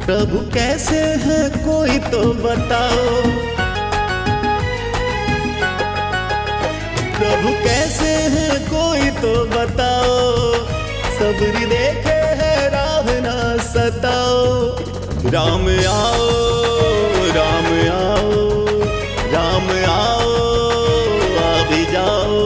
प्रभु कैसे है कोई तो बताओ, प्रभु कैसे है कोई तो बताओ, सबरी देखे है राह ना सताओ। राम आओ, राम आओ, राम आओ, आ भी जाओ।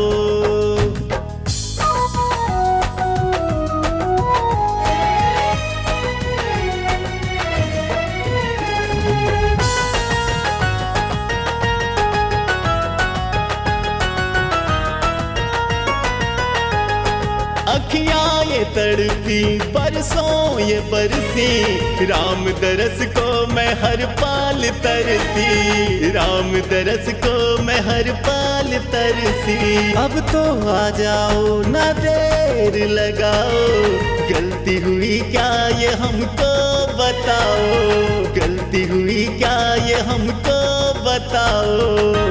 अखियाँ ये तड़पी बरसों ये बरसी, राम दरस को मैं हर पाल तरसी, राम दरस को मैं हर पाल तरसी। अब तो आ जाओ ना देर लगाओ, गलती हुई क्या ये हमको बताओ, गलती हुई क्या ये हमको बताओ।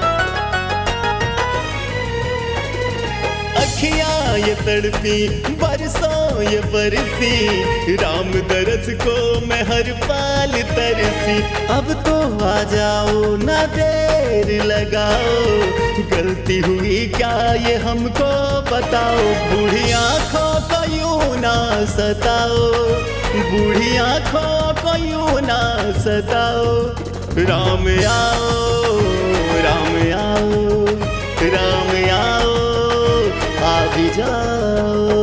अखियाँ ये तड़पी बरसों ये बरसी, राम दरस को मैं हर पाल तरसी। अब तो आ जाओ ना देर लगाओ, गलती हुई क्या ये हमको बताओ। बूढ़ी आँखों को यूं ना सताओ, बूढ़ी आँखों को यूं ना सताओ। राम आओ, राम आओ, राम आओ, आ भी जाओ।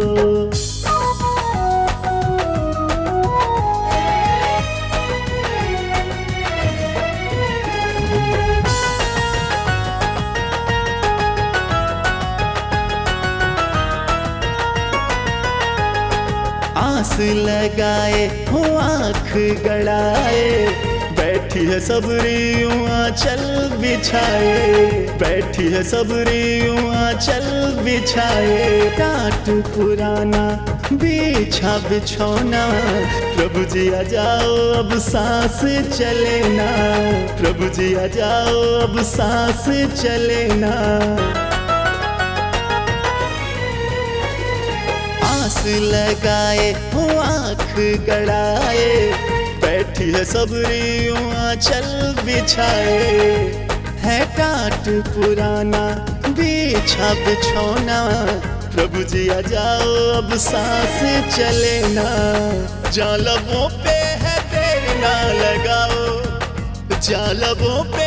आस लगाए हो आँख गड़ाए, बैठी है सबरी यूं आंचल बिछाए, बैठी है सबरी यूं आंचल बिछाए। टाट पुराना बिछा बिछौना, प्रभु जी आ जाओ अब सांस चले ना, प्रभु जी आ जाओ अब सांस चले ना। आस लगाए हो आँख गड़ाए, बैठी है सबरी यूं आंचल बिछाए। है टाट पुराना बिछा बिछौना, प्रभु जी आ जाओ अब सांस चले ना। जा लबों पे है देर ना लगाओ, जा लबों पे